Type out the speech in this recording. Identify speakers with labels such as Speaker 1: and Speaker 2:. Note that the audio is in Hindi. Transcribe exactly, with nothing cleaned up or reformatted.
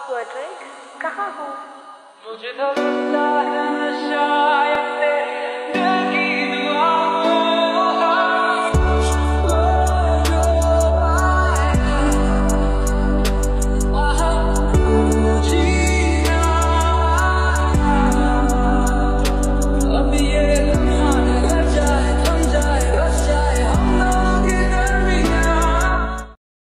Speaker 1: स्वड्रिक कहाँ हो?
Speaker 2: मुझे तो लगता है नशा